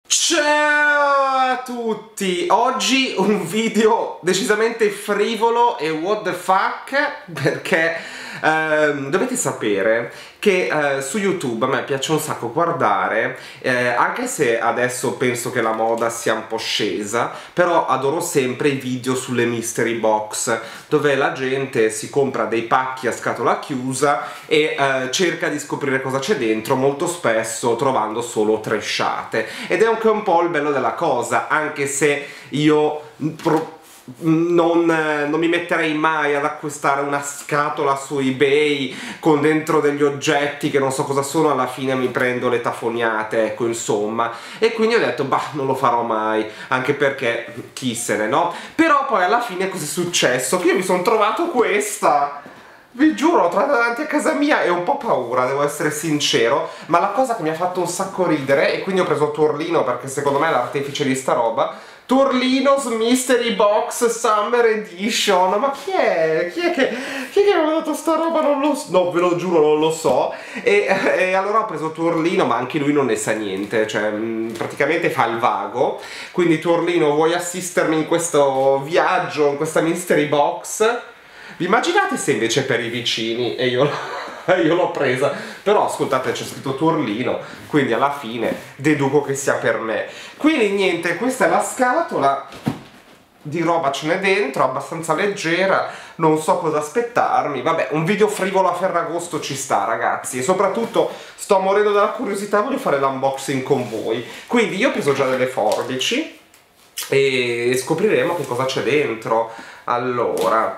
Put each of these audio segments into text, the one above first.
Ciao a tutti! Oggi un video decisamente frivolo e what the fuck, perché dovete sapere che su YouTube a me piace un sacco guardare, anche se adesso penso che la moda sia un po' scesa, però adoro sempre i video sulle mystery box, dove la gente si compra dei pacchi a scatola chiusa e cerca di scoprire cosa c'è dentro, molto spesso trovando solo tresciate. Ed è anche un po' il bello della cosa, anche se io non mi metterei mai ad acquistare una scatola su eBay con dentro degli oggetti che non so cosa sono, alla fine mi prendo le tafoniate, ecco, insomma. E quindi ho detto, bah, non lo farò mai, anche perché chi se ne, no? Però poi alla fine cos'è successo? Che io mi sono trovato questa! Vi giuro, l'ho trovata davanti a casa mia e ho un po' paura, devo essere sincero, ma la cosa che mi ha fatto un sacco ridere, e quindi ho preso Turlino perché secondo me è l'artefice di sta roba, Turlino's Mystery Box Summer Edition. Ma chi è? Chi è che mi ha dato sta roba? Non lo so, no, ve lo giuro, non lo so. E allora ho preso Turlino, ma anche lui non ne sa niente, cioè praticamente fa il vago. Quindi Turlino, vuoi assistermi in questo viaggio, in questa Mystery Box? Vi immaginate se invece per i vicini e io l'ho presa? Però ascoltate, c'è scritto Turlino, quindi alla fine deduco che sia per me. Quindi niente, questa è la scatola, di roba ce n'è dentro, abbastanza leggera, non so cosa aspettarmi. Vabbè, un video frivolo a Ferragosto ci sta, ragazzi, e soprattutto sto morendo dalla curiosità, voglio fare l'unboxing con voi. Quindi io ho preso già delle forbici e scopriremo che cosa c'è dentro. Allora,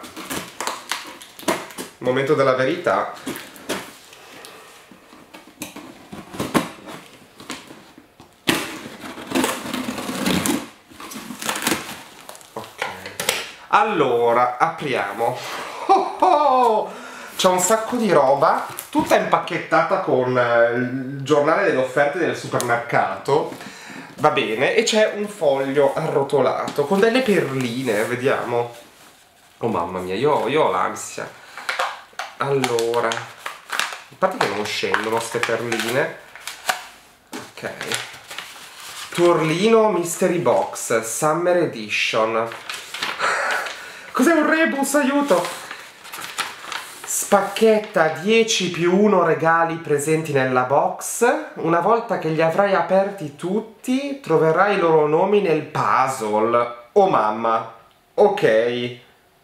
momento della verità. Ok. Allora, apriamo. Oh oh! C'è un sacco di roba, tutta impacchettata con il giornale delle offerte del supermercato. Va bene, e c'è un foglio arrotolato con delle perline, vediamo. Oh mamma mia, io ho l'ansia. Allora, a parte che non scendono ste perline. Ok. Turlino Mystery Box Summer Edition. Cos'è un rebus? Aiuto! Spacchetta 10+1 regali presenti nella box. Una volta che li avrai aperti tutti, troverai i loro nomi nel puzzle. Oh mamma. Ok.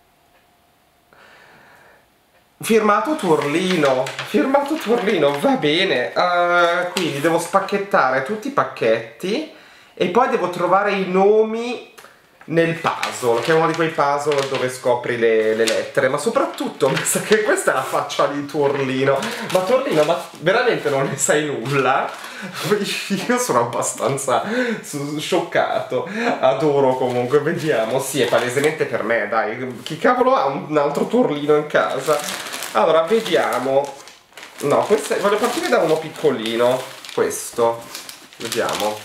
Firmato Turlino, va bene. Quindi devo spacchettare tutti i pacchetti e poi devo trovare i nomi nel puzzle, che è uno di quei puzzle dove scopri le lettere. Ma soprattutto, mi sa che questa è la faccia di Turlino. Ma Turlino, ma veramente non ne sai nulla? Io sono abbastanza scioccato. Adoro comunque, vediamo. Sì, è palesemente per me, dai. Chi cavolo ha un altro Turlino in casa? Allora, vediamo. No, voglio partire da uno piccolino. Questo. Vediamo.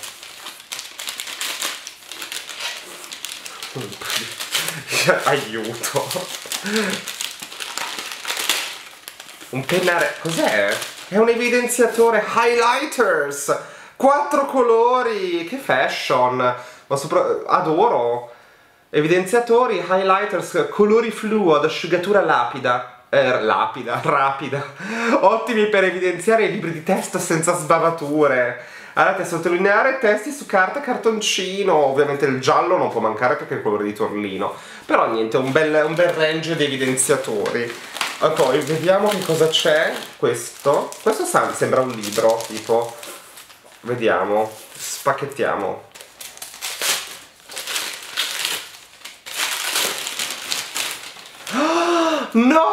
Aiuto. Un pennarello. Cos'è? È un evidenziatore highlighters. 4 colori. Che fashion. Ma adoro. Evidenziatori, highlighters, colori fluo ad asciugatura rapida. Ottimi per evidenziare i libri di testo senza sbavature. Andate a sottolineare testi su carta e cartoncino. Ovviamente il giallo non può mancare perché è il colore di Turlino. Però niente, un bel range di evidenziatori. E poi vediamo che cosa c'è. Questo sembra un libro, tipo. Vediamo. Spacchettiamo. No!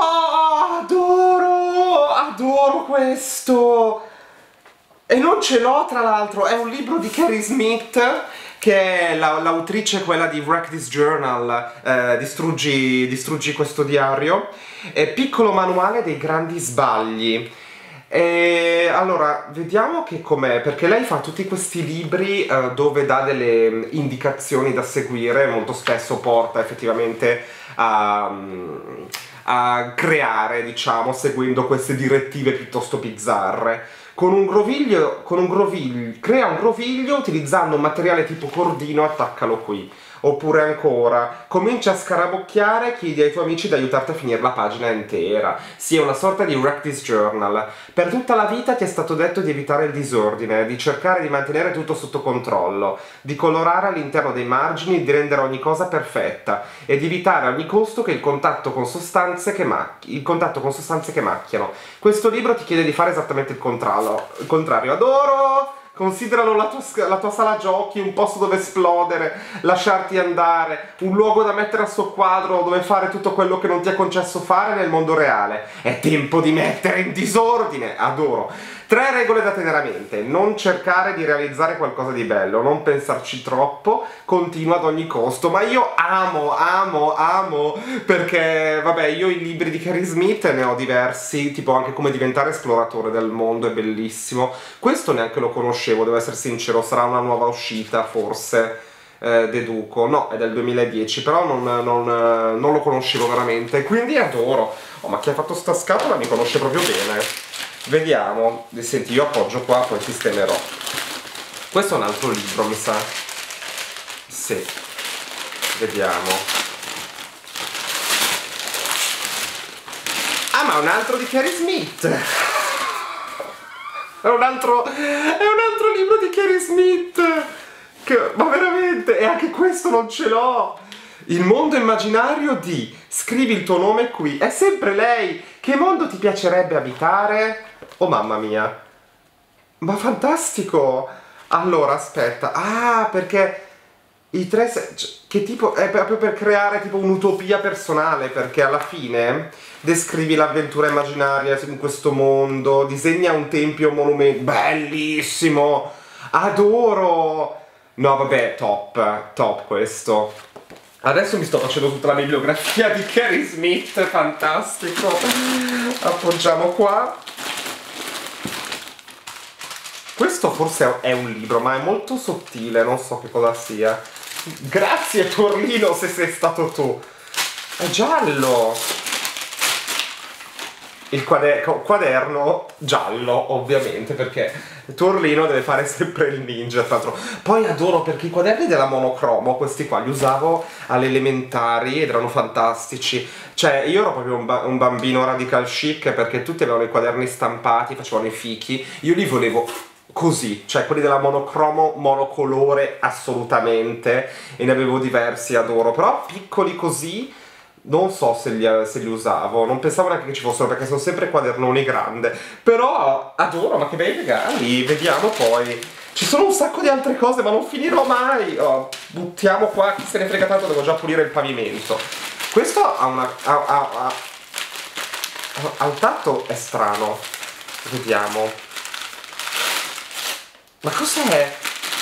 Adoro questo! E non ce l'ho, tra l'altro, è un libro di Carrie Smith, che è l'autrice quella di Wreck This Journal, distruggi questo diario. È Piccolo manuale dei grandi sbagli. E allora, vediamo che com'è, perché lei fa tutti questi libri dove dà delle indicazioni da seguire, molto spesso porta effettivamente a creare, diciamo, seguendo queste direttive piuttosto bizzarre. crea un groviglio utilizzando un materiale tipo cordino, attaccalo qui. Oppure ancora, comincia a scarabocchiare, chiedi ai tuoi amici di aiutarti a finire la pagina intera. Sì, è una sorta di wreck this journal. Per tutta la vita ti è stato detto di evitare il disordine, di cercare di mantenere tutto sotto controllo, di colorare all'interno dei margini, di rendere ogni cosa perfetta e di evitare a ogni costo che il contatto con sostanze che macchiano. Questo libro ti chiede di fare esattamente il contrario. Adoro! Consideralo la tua sala giochi, un posto dove esplodere, lasciarti andare, un luogo da mettere a soqquadro dove fare tutto quello che non ti è concesso fare nel mondo reale. È tempo di mettere in disordine! Adoro! 3 regole da tenere a mente: non cercare di realizzare qualcosa di bello, non pensarci troppo, continua ad ogni costo. Ma io amo, perché vabbè, io i libri di Carrie Smith ne ho diversi, tipo anche Come diventare esploratore del mondo, è bellissimo. Questo neanche lo conoscevo, devo essere sincero, sarà una nuova uscita forse, deduco. No, è del 2010, però non lo conoscevo veramente, quindi adoro. Oh, ma chi ha fatto sta scatola mi conosce proprio bene. Vediamo, senti, io appoggio qua, poi sistemerò. Questo è un altro libro, mi sa. Sì, vediamo. Ah, ma è un altro di Carrie Smith. È un altro libro di Carrie Smith. Ma veramente, e anche questo non ce l'ho. Il mondo immaginario di scrivi il tuo nome qui. È sempre lei. Che mondo ti piacerebbe abitare? Oh mamma mia. Ma fantastico. Allora, aspetta. Ah, perché i 3... Che tipo... È proprio per creare tipo un'utopia personale, perché alla fine descrivi l'avventura immaginaria in questo mondo, disegna un tempio, un monumento. Bellissimo. Adoro. No, vabbè, top questo. Adesso mi sto facendo tutta la bibliografia di Carrie Smith, fantastico. Appoggiamo qua. Questo forse è un libro, ma è molto sottile, non so che cosa sia. Grazie Torlino, se sei stato tu. È giallo. Il quaderno giallo, ovviamente, perché Torlino deve fare sempre il ninja, tra l'altro. Poi adoro perché i quaderni della monocromo, questi qua, li usavo alle elementari ed erano fantastici. Cioè, io ero proprio un bambino radical chic, perché tutti avevano i quaderni stampati, facevano i fichi. Io li volevo così, cioè quelli della monocromo, monocolore, assolutamente, e ne avevo diversi, adoro. Però piccoli così... Non so se li usavo, non pensavo neanche che ci fossero, perché sono sempre quadernoni grandi. Però adoro, ma che bei regali, vediamo poi. Ci sono un sacco di altre cose, ma non finirò mai. Oh, buttiamo qua, chi se ne frega tanto, devo già pulire il pavimento. Questo ha una... al tatto è strano. Vediamo. Ma cos'è?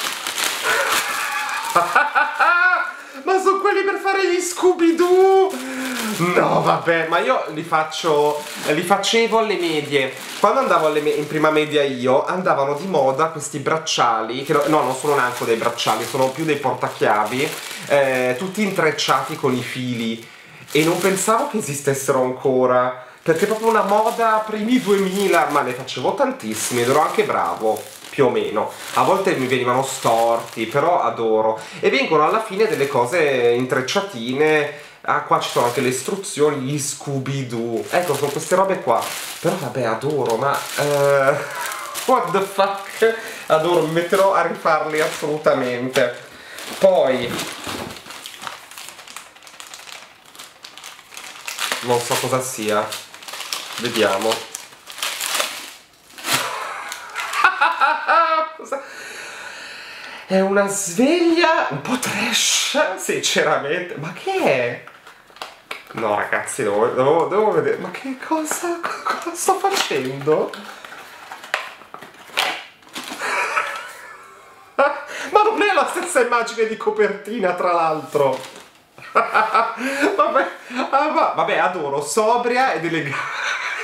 Ma sono quelli per fare gli Scooby-Doo! No, vabbè, ma io li facevo alle medie. Quando andavo in prima media io, andavano di moda questi bracciali, che no, non sono neanche dei bracciali, sono più dei portachiavi, tutti intrecciati con i fili. E non pensavo che esistessero ancora, perché è proprio una moda primi 2000, ma ne facevo tantissimi ed ero anche bravo. Più o meno, a volte mi venivano storti, però adoro. E vengono alla fine delle cose intrecciatine. Ah, qua ci sono anche le istruzioni, gli Scooby-Doo. Ecco, sono queste robe qua. Però vabbè, adoro, ma... what the fuck? Adoro, mi metterò a rifarli assolutamente. Poi... non so cosa sia. Vediamo. È una sveglia un po' trash, sinceramente. Ma che è? No, ragazzi, devo vedere. Ma che cosa sto facendo? Ma non è la stessa immagine di copertina, tra l'altro. Vabbè, adoro, sobria ed elegante.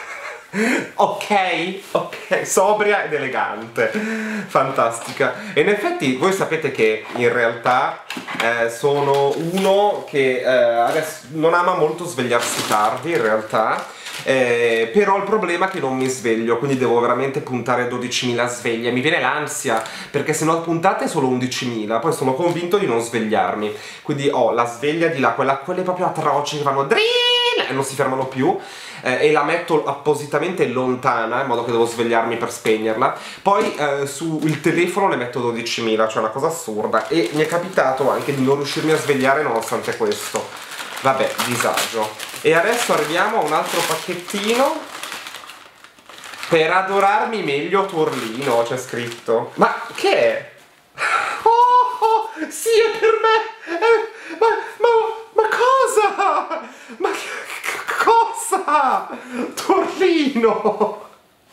Ok, sobria ed elegante, fantastica. E in effetti voi sapete che in realtà sono uno che adesso non ama molto svegliarsi tardi, in realtà, Però il problema è che non mi sveglio, quindi devo veramente puntare 12.000 sveglie. Mi viene l'ansia, perché se no puntate solo 11.000, poi sono convinto di non svegliarmi. Quindi ho la sveglia di là, quelle proprio atroci che fanno drill e non si fermano più, e la metto appositamente lontana, in modo che devo svegliarmi per spegnerla. Poi sul telefono ne metto 12.000, cioè una cosa assurda. E mi è capitato anche di non riuscirmi a svegliare nonostante questo. Vabbè, disagio. E adesso arriviamo a un altro pacchettino. Per adorarmi meglio Torlino, c'è scritto. Ma che è? Oh, sì, è per me! Ma cosa? Ma cosa? Torlino!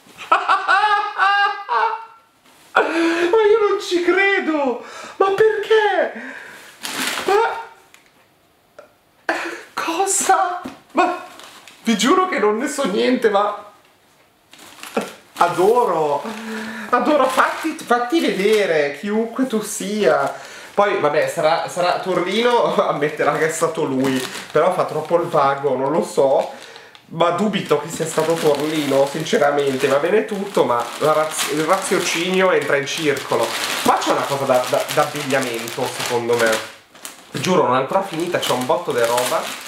Ma io non ci credo! Ma perché? Cosa? Ma vi giuro che non ne so niente, ma adoro, fatti vedere, chiunque tu sia. Poi vabbè, sarà Torlino, ammetterà che è stato lui, però fa troppo il vago, non lo so, ma dubito che sia stato Torlino, sinceramente. Va bene tutto, ma il raziocinio entra in circolo. Qua c'è una cosa d'abbigliamento, secondo me. Giuro, non è ancora finita, c'è un botto di roba.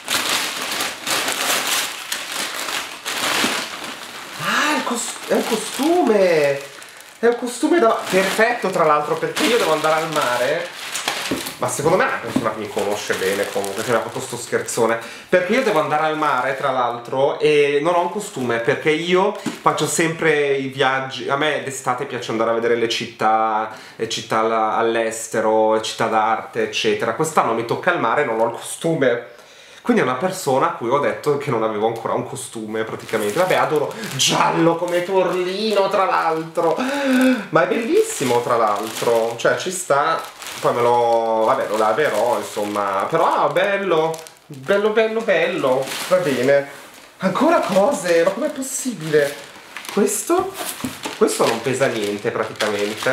È un costume! È un costume perfetto, tra l'altro, perché io devo andare al mare. Ma secondo me è una persona che mi conosce bene, comunque, che mi ha fatto sto scherzone. Perché io devo andare al mare, tra l'altro, e non ho un costume, perché io faccio sempre i viaggi. A me d'estate piace andare a vedere le città all'estero, città d'arte, eccetera. Quest'anno mi tocca il mare e non ho il costume. Quindi è una persona a cui ho detto che non avevo ancora un costume, praticamente. Vabbè, adoro giallo come Torlino, tra l'altro. Ma è bellissimo, tra l'altro. Cioè, ci sta. Poi vabbè, lo laverò, insomma. Però, bello. Bello, bello, bello. Va bene. Ancora cose? Ma com'è possibile? Questo? Questo non pesa niente, praticamente.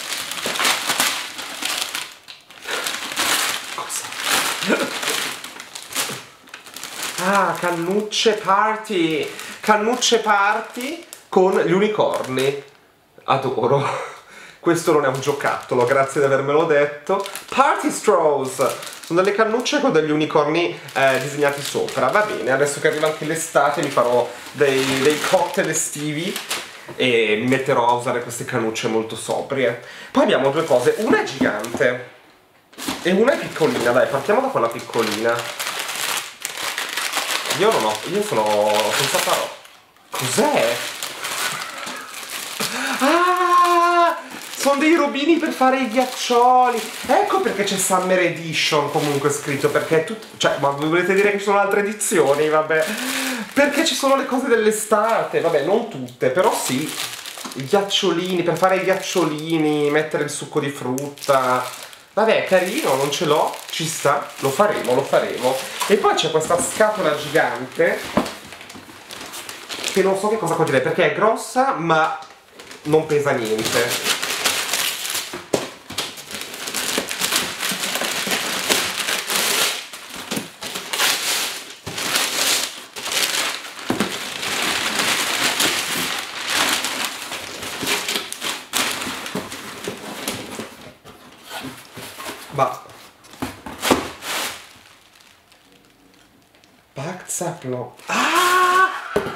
Cosa? Ah, cannucce party! Cannucce party con gli unicorni. Adoro. Questo non è un giocattolo, grazie di avermelo detto. Party straws! Sono delle cannucce con degli unicorni disegnati sopra. Va bene, adesso che arriva anche l'estate mi farò dei cocktail estivi e mi metterò a usare queste cannucce molto sobrie. Poi abbiamo due cose, una è gigante e una è piccolina. Dai, partiamo da quella piccolina. Io sono senza parole. Cos'è? Ah! Sono dei robini per fare i ghiaccioli. Ecco perché c'è Summer Edition comunque scritto, perché è tutto. Cioè, ma volete dire che ci sono altre edizioni? Vabbè. Perché ci sono le cose dell'estate. Vabbè, non tutte, però sì. I ghiacciolini, per fare i ghiacciolini, mettere il succo di frutta. Vabbè, carino, non ce l'ho, ci sta, lo faremo, lo faremo. E poi c'è questa scatola gigante che non so che cosa contiene, perché è grossa ma non pesa niente. Ma Paxaplo. Ah!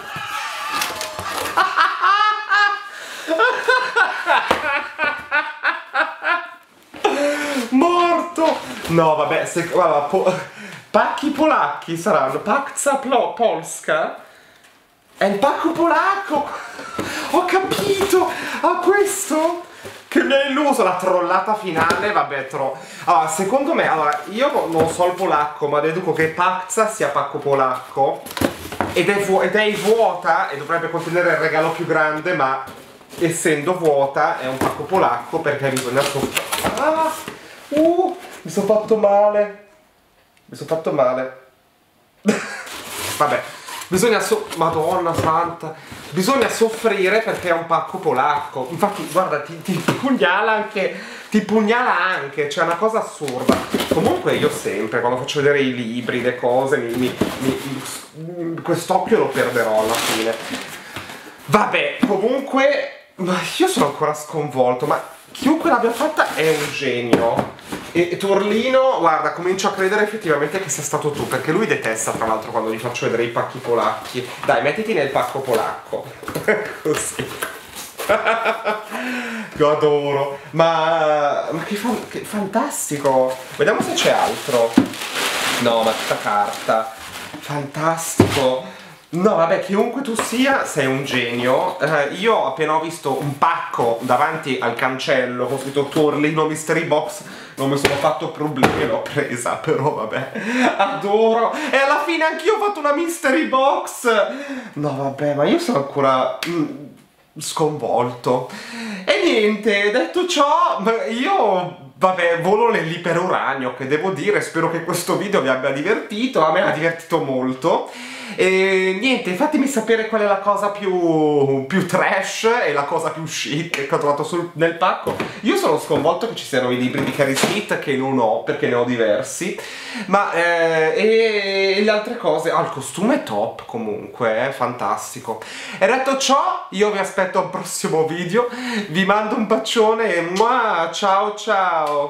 Morto! No, vabbè, guarda, pacchi polacchi saranno. Paxaplo Polska? È il pacco polacco! Ho capito! Ah, questo? Che mi ha illuso, la trollata finale, vabbè, allora, secondo me, io non so il polacco, ma deduco che pazza sia pacco polacco ed è vuota e dovrebbe contenere il regalo più grande, ma essendo vuota è un pacco polacco perché bisogna Ah! Mi sono fatto male. Mi sono fatto male. Vabbè, Madonna santa. Bisogna soffrire perché è un pacco polacco. Infatti, guarda, ti pugnala anche, c'è una cosa assurda. Comunque io sempre, quando faccio vedere i libri, le cose, quest'occhio lo perderò alla fine. Vabbè, comunque io sono ancora sconvolto, ma chiunque l'abbia fatta è un genio. E Torlino, guarda, comincio a credere effettivamente che sia stato tu, perché lui detesta tra l'altro quando gli faccio vedere i pacchi polacchi. Dai, mettiti nel pacco polacco. Così. Lo adoro. Ma che fantastico. Vediamo se c'è altro. No, ma tutta carta. Fantastico. No, vabbè, chiunque tu sia, sei un genio. Io appena ho visto un pacco davanti al cancello con scritto Torlino Mystery Box, non mi sono fatto problemi e l'ho presa, però vabbè, adoro. E alla fine anch'io ho fatto una Mystery Box. No, vabbè, ma io sono ancora sconvolto. E niente, detto ciò, io... Vabbè, volo nell'iperuranio, che devo dire, spero che questo video vi abbia divertito, a me ha divertito molto. E niente, fatemi sapere qual è la cosa più trash e la cosa più chic che ho trovato nel pacco. Io sono sconvolto che ci siano i libri di Carrie Smith, che non ho, perché ne ho diversi. Ma, e le altre cose, il costume è top comunque, fantastico. E detto ciò, io vi aspetto al prossimo video, vi mando un bacione e ciao ciao!